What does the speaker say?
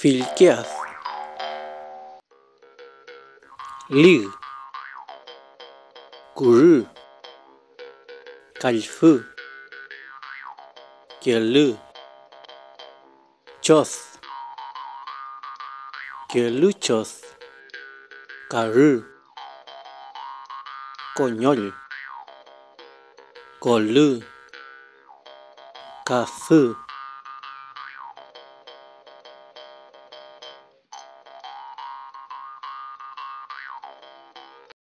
Filkeas Lig Guru Kalfu Kelu Chos Keluchos Karu Coñol Colu Cafu